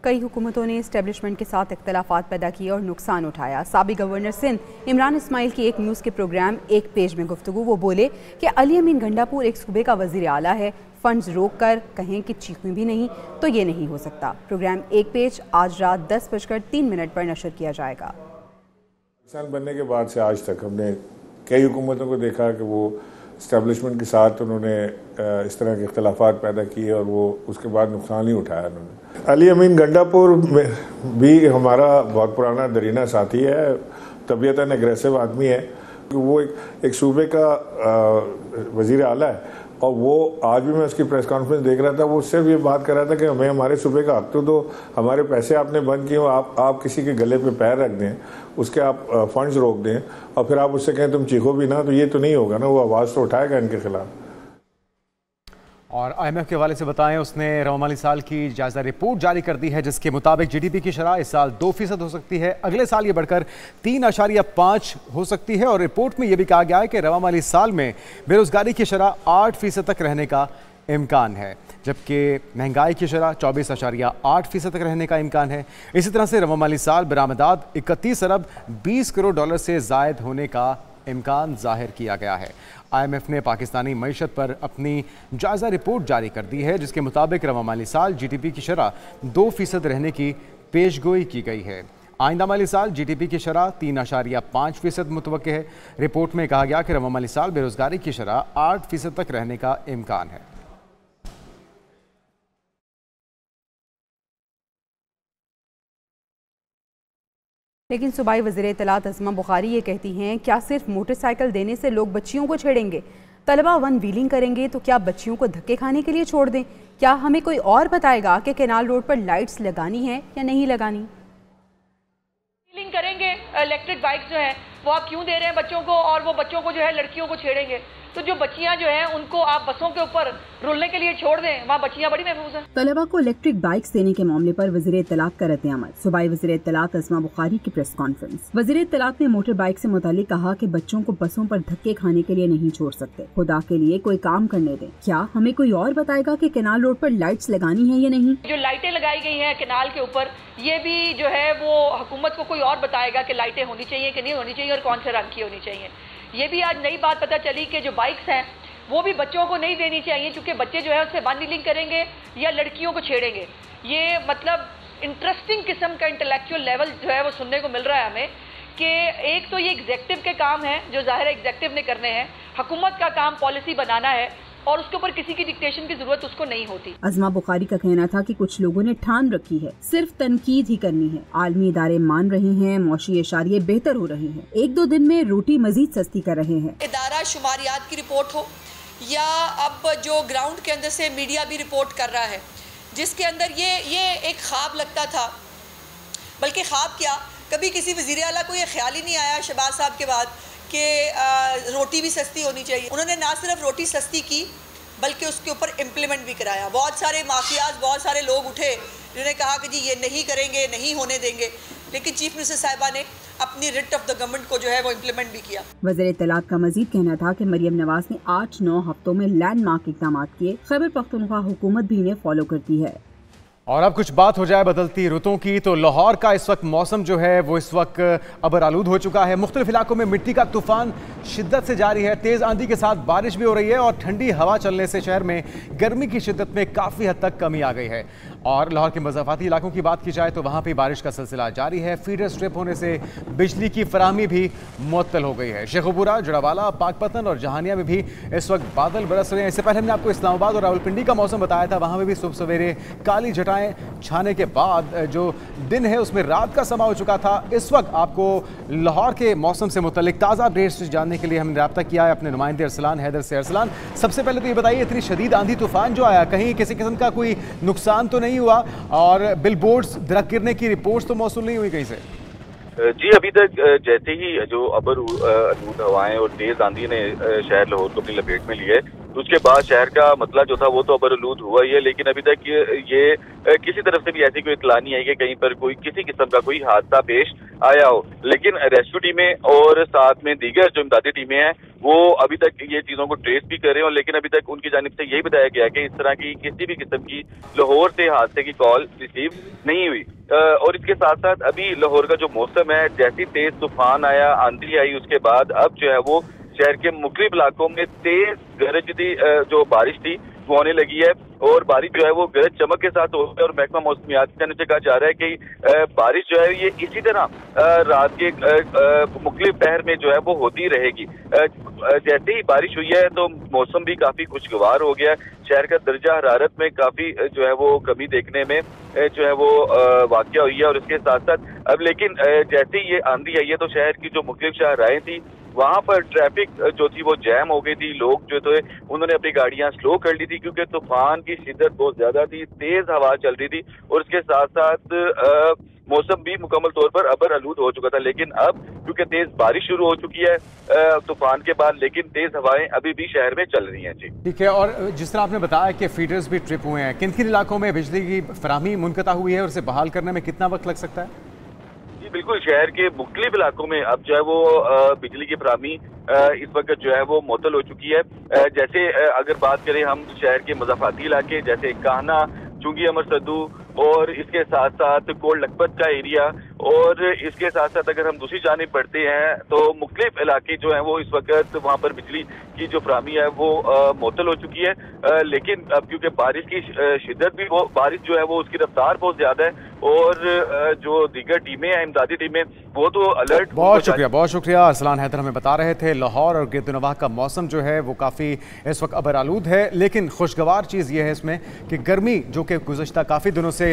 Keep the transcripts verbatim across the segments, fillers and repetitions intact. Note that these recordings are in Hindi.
कई हुकूमतों ने इस्टेब्लिशमेंट के साथ इख्तलाफात पैदा किए और नुकसान उठाया। साबिक गवर्नर सिंध इमरान इस्माइल की एक न्यूज़ के प्रोग्राम एक पेज में गुफ्तगू वो बोले कि अली अमीन गंडापुर एक सूबे का वज़ीर आला है, फंड्स रोक कर कहें कि चीखें भी नहीं तो ये नहीं हो सकता। प्रोग्राम एक पेज आज रात दस बजकर तीन मिनट पर नशर किया जाएगा। पाकिस्तान बनने के बाद से आज तक हमने कई हुकूमतों को देखा कि वो इस्टेब्लिशमेंट के साथ उन्होंने इस तरह के इख्तलाफात पैदा किए और वो उसके बाद नुकसान ही उठाया उन्होंने। अली अमीन गंडापुर में भी हमारा बहुत पुराना दरीना साथी है, तबीयतन एग्रेसिव आदमी है। वो एक, एक सूबे का वज़ीर आला है और वो आज भी मैं उसकी प्रेस कॉन्फ्रेंस देख रहा था, वो सिर्फ ये बात कर रहा था कि हमें हमारे सूबे का हक तो दो, हमारे पैसे आपने बंद किए, आप आप किसी के गले पे पैर रख दें, उसके आप फंड्स रोक दें और फिर आप उससे कहें तुम चीखो भी ना, तो ये तो नहीं होगा ना। वो आवाज़ तो उठाएगा इनके खिलाफ। और आई एम एफ के हवाले से बताएं, उसने रवा माली साल की जायजा रिपोर्ट जारी कर दी है जिसके मुताबिक जी डी पी की शरह इस साल दो फीसद हो सकती है, अगले साल ये बढ़कर तीन आशारिया पाँच हो सकती है। और रिपोर्ट में यह भी कहा गया है कि रवा माली साल में बेरोजगारी की शरह आठ फीसद तक रहने का इम्कान है, जबकि महंगाई की शरह चौबीस आशारिया आठ फीसद तक रहने का इम्कान है। इसी तरह से रवा माली साल बरामदात इकतीस अरब बीस करोड़ डॉलर से जायद होने का इम्कान जाहिर किया गया है। आई एम एफ ने पाकिस्तानी मईशत पर अपनी जायजा रिपोर्ट जारी कर दी है जिसके मुताबिक रवा माली साल जी डी पी की शरह दो फीसद रहने की पेशगोई की गई है। आइंदा माली साल जी डी पी की शरह तीन आशारिया पाँच फीसद मुतवक्के है। रिपोर्ट में कहा गया कि रवा माली साल बेरोजगारी की शरह आठ फीसद तक रहने का इम्कान है। लेकिन सूबाई वज़ीर इत्तलात अज़मा बुखारी ये कहती हैं, क्या सिर्फ मोटरसाइकिल देने से लोग बच्चियों को छेड़ेंगे? तलबा वन व्हीलिंग करेंगे तो क्या बच्चियों को धक्के खाने के लिए छोड़ दें? क्या हमें कोई और बताएगा कि कैनाल रोड पर लाइट्स लगानी है या नहीं लगानी? व्हीलिंग करेंगे, इलेक्ट्रिक बाइक्स जो है वो आप क्यों दे रहे हैं बच्चों को, और वो बच्चों को जो है लड़कियों को छेड़ेंगे? तो जो बच्चियां जो हैं उनको आप बसों के ऊपर रुलने के लिए छोड़ दें, वहाँ बच्चियां बड़ी महफूज हैं। तलबा को इलेक्ट्रिक बाइक्स देने के मामले पर वज़ीर इत्तलात का रद्द-ए-अमल। सूबाई वज़ीर इत्तलात अज़मा बुखारी की प्रेस कॉन्फ्रेंस। वज़ीर इत्तलात ने मोटर बाइक से मुतालिक कहा कि बच्चों को बसों पर धक्के खाने के लिए नहीं छोड़ सकते, खुदा के लिए कोई काम करने दें। क्या हमें कोई और बताएगा कि कैनाल रोड पर लाइट्स लगानी है या नहीं? जो लाइटें लगाई गई हैं कैनाल के ऊपर, ये भी जो है वो हुकूमत को कोई और बताएगा कि लाइटें होनी चाहिए कि नहीं होनी चाहिए और कौन से रंग की होनी चाहिए। ये भी आज नई बात पता चली कि जो बाइक्स हैं वो भी बच्चों को नहीं देनी चाहिए, क्योंकि बच्चे जो है उससे वन व्हीलिंग करेंगे या लड़कियों को छेड़ेंगे। ये मतलब इंटरेस्टिंग किस्म का इंटेलेक्चुअल लेवल जो है वो सुनने को मिल रहा है हमें कि एक तो ये एग्जेक्टिव के काम है जो जाहिर है एग्जेक्टिव ने करने हैं, हुकूमत का काम पॉलिसी बनाना है और उसके ऊपर किसी की डिक्टेशन की जरूरत उसको नहीं होती। अज़मा बुखारी का कहना था कि कुछ लोगों ने ठान रखी है सिर्फ तनकीद ही करनी है। आलमी इदारे मान रहे हैं, मौशी इशारे बेहतर हो रहे हैं, एक दो दिन में रोटी मजीद सस्ती कर रहे हैं। इदारा शुमारियात की रिपोर्ट हो या अब जो ग्राउंड के अंदर से मीडिया भी रिपोर्ट कर रहा है, जिसके अंदर ये ये एक ख्वाब लगता था, बल्कि ख्वाब क्या, कभी किसी वज़ीर आला को ये ख्याल ही नहीं आया शहबाज साहब के बाद कि रोटी भी सस्ती होनी चाहिए। उन्होंने ना सिर्फ रोटी सस्ती की बल्कि उसके ऊपर इम्प्लीमेंट भी कराया। बहुत सारे माफियाज, बहुत सारे लोग उठे जिन्होंने कहा कि जी ये नहीं करेंगे, नहीं होने देंगे, लेकिन चीफ मिनिस्टर साहिबा ने अपनी रिट ऑफ द गवर्नमेंट को जो है वो इम्प्लीमेंट भी किया। वज़ीर इत्तलात का मजीद कहना था कि मरियम नवाज ने आठ नौ हफ्तों में लैंडमार्क इक़दाम किए, खैबर पख्तूनख्वा हुकूमत भी इन्हें फॉलो करती है। और अब कुछ बात हो जाए बदलती रुतों की, तो लाहौर का इस वक्त मौसम जो है वो इस वक्त अबर आलूद हो चुका है। मुख्तलिफ इलाकों में मिट्टी का तूफान शिद्दत से जारी है, तेज़ आंधी के साथ बारिश भी हो रही है और ठंडी हवा चलने से शहर में गर्मी की शिद्दत में काफ़ी हद तक कमी आ गई है। और लाहौर के मज़ाफ़ाती इलाकों की बात की जाए तो वहाँ पर बारिश का सिलसिला जारी है। फीडर स्ट्रिप होने से बिजली की फराहमी भी मुअत्तल हो गई है। शेखुपुरा, जड़ावाला, पाकपतन और जहानिया में भी इस वक्त बादल बरस रहे हैं। इससे पहले हमने आपको इस्लामाबाद और रावलपिंडी का मौसम बताया था, वहाँ पर भी सुबह सवेरे काली जटाएँ छाने के बाद जो दिन है उसमें रात का समा हो चुका था। इस वक्त आपको लाहौर के मौसम से मुतल्लिक ताज़ा अपडेट्स जानने के लिए हमने रब्ता किया है अपने नुमाइंदे अरसलान हैदर से। अरसलान, सबसे पहले तो ये बताइए, इतनी शदीद आंधी तूफान जो आया, कहीं किसी किस्म का कोई नुकसान तो नहीं हुआ और बिल बोर्ड्स दरख्त गिरने की रिपोर्ट्स तो मौसूल नहीं हुई कहीं से? जी, अभी तक जैसे ही जो अबर आलूद हवाएं और तेज आंधी ने शहर लाहौर को अपनी लपेट में लिया है, उसके बाद शहर का मतला जो था वो तो अबर आलूद हुआ ही है, लेकिन अभी तक ये, ये किसी तरफ से भी ऐसी कोई इतला नहीं आई कि कहीं पर कोई किसी किस्म का कोई हादसा पेश आया हो। लेकिन रेस्क्यू टीमें और साथ में दीगर जो इमदादी टीमें हैं वो अभी तक ये चीजों को ट्रेस भी कर रहे हैं, और लेकिन अभी तक उनकी जानिब से यही बताया गया है कि इस तरह की किसी भी किस्म की लाहौर से हादसे की कॉल रिसीव नहीं हुई। और इसके साथ साथ अभी लाहौर का जो मौसम है, जैसी तेज तूफान आया, आंधी आई, उसके बाद अब जो है वो शहर के मुख्तलिफ इलाकों में तेज गरजती जो बारिश थी वो होने लगी है, और बारिश जो है वो गरज चमक के साथ हो रही है। और महकमा मौसमियात की जानिब से कहा जा रहा है कि बारिश जो है ये इसी तरह रात के मुख्तलिफ पहर में जो है वो होती रहेगी। जैसे ही बारिश हुई है तो मौसम भी काफी खुशगवार हो गया, शहर का दर्जा हरारत में काफी जो है वो कमी देखने में जो है वो वाक़या हुई है। और इसके साथ साथ अब लेकिन जैसे ही ये आंधी आई है तो शहर की जो मुख्तलिफ शाहराहें थी वहां पर ट्रैफिक जो थी वो जैम हो गई थी। लोग जो थे उन्होंने अपनी गाड़ियां स्लो कर ली थी क्योंकि तूफान की शिद्दत बहुत ज्यादा थी, तेज हवा चल रही थी, और इसके साथ साथ मौसम भी मुकम्मल तौर पर अबर आलूद हो चुका था। लेकिन अब क्योंकि तेज बारिश शुरू हो चुकी है तूफान के बाद, लेकिन तेज हवाएं अभी भी शहर में चल रही हैं। जी ठीक है। और जिस तरह आपने बताया कि फीडर्स भी ट्रिप हुए हैं, किन किन इलाकों में बिजली की फराहमी मुनक़ता हुई है और उसे बहाल करने में कितना वक्त लग सकता है? जी बिल्कुल, शहर के मुख्तलिफ इलाकों में अब जो है वो बिजली की फराहमी इस वक्त जो है वो मुअत्तल हो चुकी है। जैसे अगर बात करें हम शहर के मज़ाफ़ाती इलाके जैसे कान्हा, चुंगी अमर सद्दू, और इसके साथ साथ कोट लखपत का एरिया, और इसके साथ साथ अगर हम दूसरी जानिब बढ़ते हैं तो मुख्तलिफ इलाके जो हैं वो इस वक्त वहाँ पर बिजली की जो फराहमी है वो मुअत्तल हो चुकी है। आ, लेकिन अब क्योंकि बारिश की शिद्दत भी वो बारिश जो है वो उसकी रफ्तार बहुत ज्यादा है, और जो दीगर टीमें हैं, इमदादी टीमें, वो तो अलर्ट। बहुत शुक्रिया, बहुत शुक्रिया। अरसलान हैदर हमें बता रहे थे लाहौर और गिरदनवाह का मौसम जो है वो काफ़ी इस वक्त अबर आलूद है, लेकिन खुशगवार चीज़ ये है इसमें कि गर्मी जो कि गुज़श्ता काफ़ी दिनों से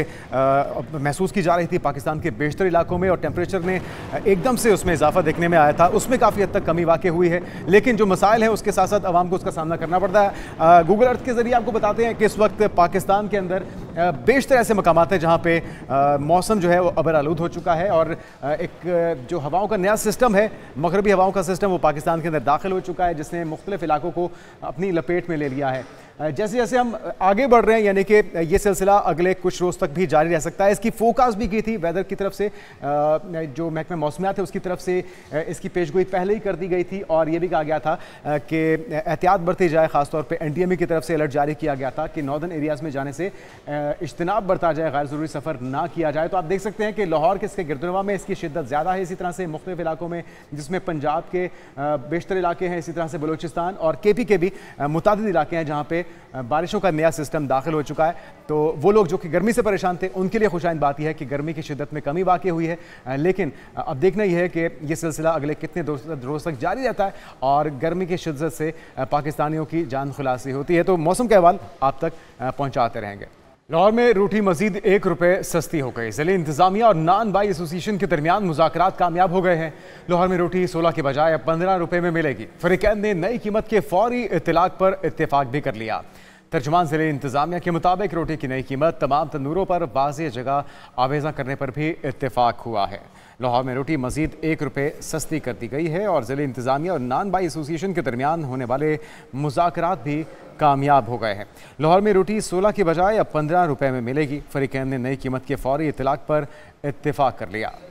महसूस की जा रही थी पाकिस्तान के बेशतर इलाकों में, और टेम्परेचर ने एकदम से उसमें इजाफा देखने में आया था, उसमें काफ़ी हद तक कमी वाक़ई हुई है। लेकिन जो मसाइल है उसके साथ साथ आवाम को उसका सामना करना पड़ता है। गूगल अर्थ के ज़रिए आपको बताते हैं कि इस वक्त पाकिस्तान के अंदर बेशतर ऐसे मकामात हैं जहाँ पे मौसम जो है वो अबर आलूद हो चुका है, और एक जो हवाओं का नया सिस्टम है, मगरबी हवाओं का सिस्टम, वो पाकिस्तान के अंदर दाखिल हो चुका है, जिसने मुख्तलिफ इलाकों को अपनी लपेट में ले लिया है। जैसे जैसे हम आगे बढ़ रहे हैं, यानी कि ये सिलसिला अगले कुछ रोज़ तक भी जारी रह सकता है। इसकी फोकास्ट भी की थी वेदर की तरफ से, जो महकमा मौसमियात है उसकी तरफ से इसकी पेशगोई पहले ही कर दी गई थी, और ये भी कहा गया था कि एहतियात बरती जाए। ख़ासतौर पर एन डी एम ए की तरफ से अलर्ट जारी किया गया था कि नॉर्दर्न एरियाज़ में जाने से इज्तनाब बरता जाए, गैर ज़रूरी सफ़र ना किया जाए। तो आप देख सकते हैं कि लाहौर के इसके गिरदनवाह में इसकी शिद्दत ज़्यादा है, इसी तरह से मुख्तलिफ इलाकों में जिसमें पंजाब के बेशतर इलाके हैं, इसी तरह से बलूचिस्तान और के पी के भी मुतादिद इलाके हैं जहाँ पे बारिशों का नया सिस्टम दाखिल हो चुका है। तो वो लोग जो कि गर्मी से परेशान थे उनके लिए खुशाइंद बात यह है कि गर्मी की शिद्दत में कमी वाक़ई हुई है। लेकिन अब देखना यह है कि ये सिलसिला अगले कितने रोज़ तक जारी रहता है और गर्मी की शिद्दत से पाकिस्तानियों की जान खुलासी होती है। तो मौसम के अहवाल आप तक पहुँचाते रहेंगे। लाहौर में रोटी मजीद एक रुपये सस्ती हो गई। ज़िले इंतज़ामिया और नान बाई एसोसिएशन के दरमियान मुज़ाकरात कामयाब हो गए हैं। लाहौर में रोटी सोलह के बजाय अब पंद्रह रुपये में मिलेगी। फरीकैन ने नई कीमत के फौरी इत्तलाक पर इत्तेफाक भी कर लिया। तर्जुमान ज़िले इंतज़ामिया के मुताबिक रोटी की नई कीमत तमाम तंदूरों पर वाज़ेह जगह आवेज़ा करने पर भी इत्तेफाक हुआ है। लाहौर में रोटी मजीद एक रुपये सस्ती कर दी गई है और ज़िले इंतज़ामिया और नान बाई एसोसिएशन के दरमियान होने वाले मुज़ाकरात भी कामयाब हो गए हैं। लाहौर में रोटी सोलह की बजाय अब पंद्रह रुपये में मिलेगी। फरीकैन ने नई कीमत के फौरी इत्तलाक पर इत्तेफाक कर लिया।